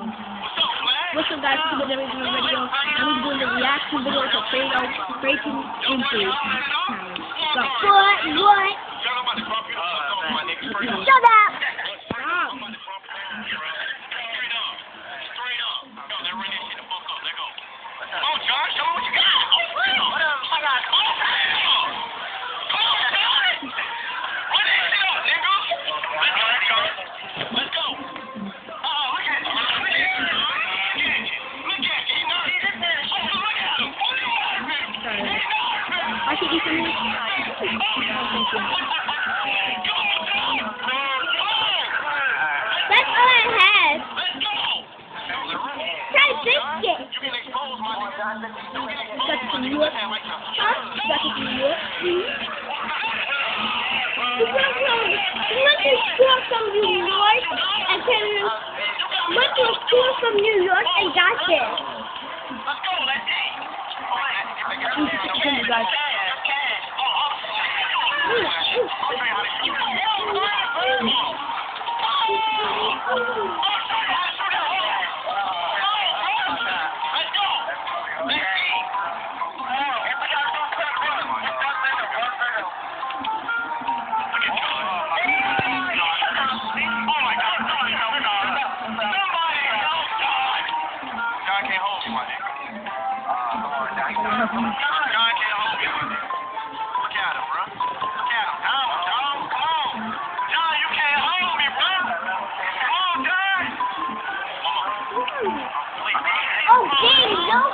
What's up, guys? This is the Original Radio. I'm doing the reaction video to Breaking Into challenge. So, what? Shut up! Oh, John, show me what you got. Oh, real. I got it. Come on, John. Run that shit up, nigga. Let's go. Let's go. Oh, look at you. Look at you. Look at you. He nervous. Oh, look at him. What are you nervous? He's nervous. I should eat some meat. That's all I had. Let's go. Try biscuit. You can expose my nigga. Got to New York. Huh? Got to New York. Went to school from New York and then went to school from New York and got this. Let's go. Let's Continue, guys. Oh, dang, no.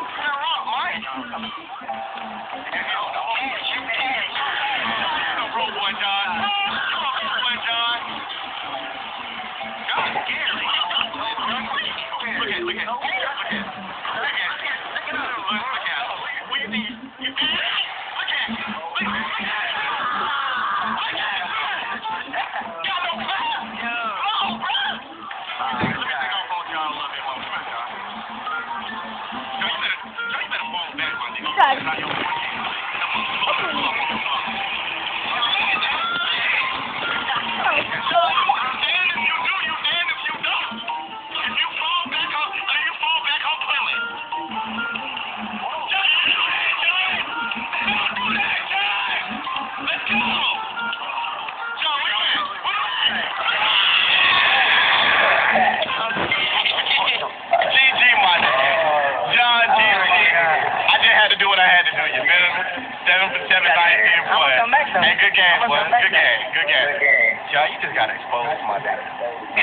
Hey, good game, boy. Good game. Good game. Y'all, you just got exposed, my dad. You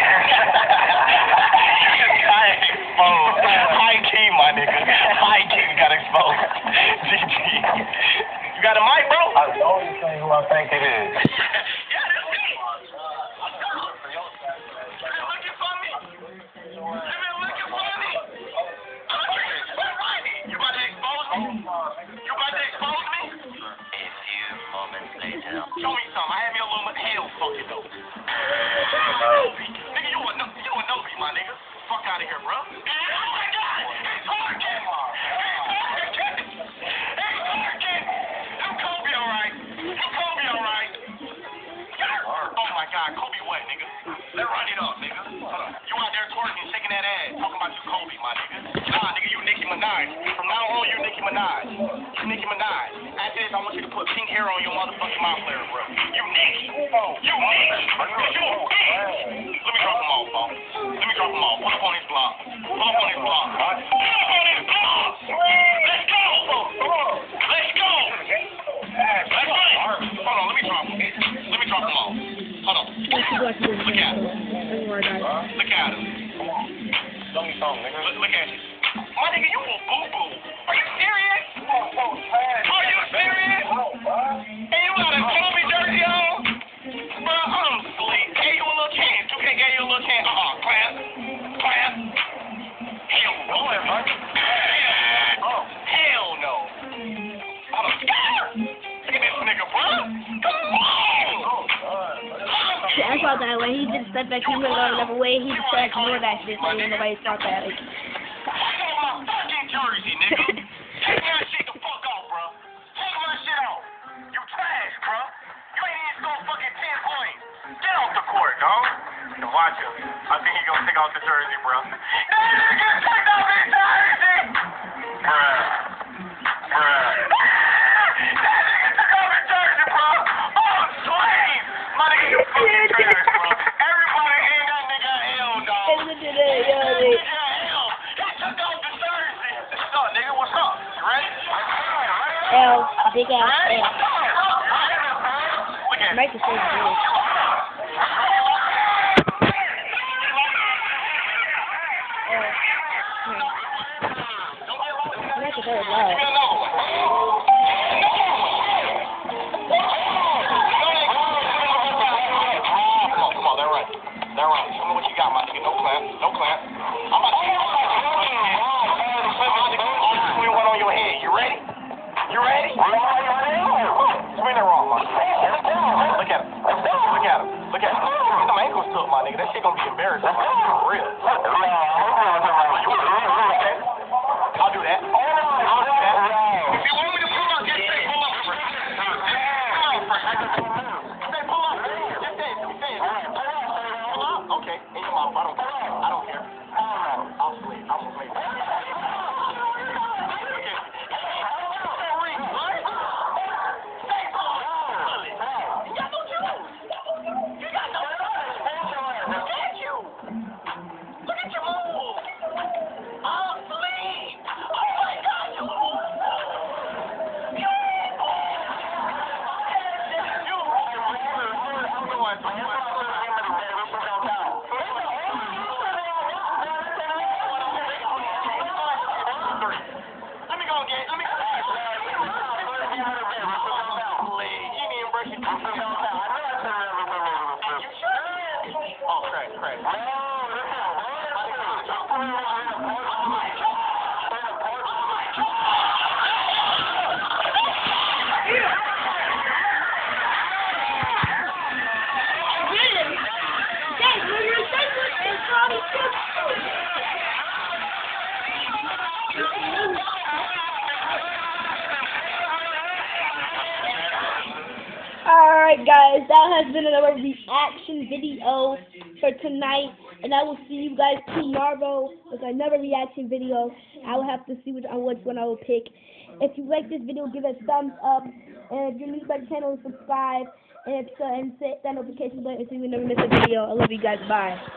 just got exposed. High key, my nigga. High key got exposed. GG. You got a mic, bro? I can only tell you who I think it is. Yeah, that's me. Looking for me? You been looking for me? You about to expose me? You about to expose me? Show me some. I have me a little hell fucking though. Nigga, you a nosy, my nigga. Fuck out of here, bro. Oh my God, he's working. He's working. You Kobe, alright. You Kobe, alright. Oh my God, Kobe what, nigga? Let's run it up, nigga. Hold on. You out there twerking, shaking that ass, talking about you Kobe, my nigga. Nah, nigga, you Nicki Minaj. From now on, you Nicki Minaj. You Nicki Minaj. After this, I want you to put pink hair on your motherfucking mouth layer, bro. You Nicki. You Nicki. You bitch. Let me drop them off, bro. Let me drop them off. Pull up on his block. Pull up on his block. Pull up on his block. Let's go. Let's go. Let's run it. Hold on, let me drop them. Let me drop them off. Hold on. Look at him. Look at him. Show me something, nigga. Look at you. My nigga, you a boo-boo. Are you serious? Are you serious? Hey, you got a Kobe jersey on? Bro, I'm asleep. Gave you a little chance. 2K gave you a little chance. Clap. Clap. Hell no. Hell no. Hold on. Look at this nigga, bro. Come on. Yeah, I saw that when he did step back, he went another way. He just tried to ignore that shit, so nobody saw that. Like, my fucking jersey, nigga. Take that shit the fuck off, bro. Take my shit off. You trash, bro. You ain't even scored fucking 10 points. Get off the court, dog. Watch him. I think he's gonna take off the jersey, bro. He's gonna take off his jersey! Bruh. That nigga took off his jersey, bro! Oh, slave! My nigga, you fucking trash, bro. Everybody ain't that nigga L, dog. He took off the jersey. What's up, nigga? What's up? You ready? L, big ass L. Look at Make it so big. Make it very loud. Come on, they're right. They're right. Show me what you got, my nigga. No clap. No clap. I'm about to get one on your head. You ready? You ready? Swing it wrong, my nigga. Look at him. Look at him. Look at him. Get them ankles took, my nigga. That shit gonna be embarrassing. For real. I'll do that. I'll do that. If you want me to pull up, just say pull up first. Say pull up. Just say it. Say it. Pull up? Okay. In your mouth. I don't care. I'll slay. I'm gonna slay. Oh, crack. Alright guys, that has been another reaction video for tonight, and I will see you guys tomorrow with another reaction video. I will have to see which one I will pick. If you like this video, give it a thumbs up, and if you're new to my channel, subscribe, and hit that notification button so you never miss a video. I love you guys, bye.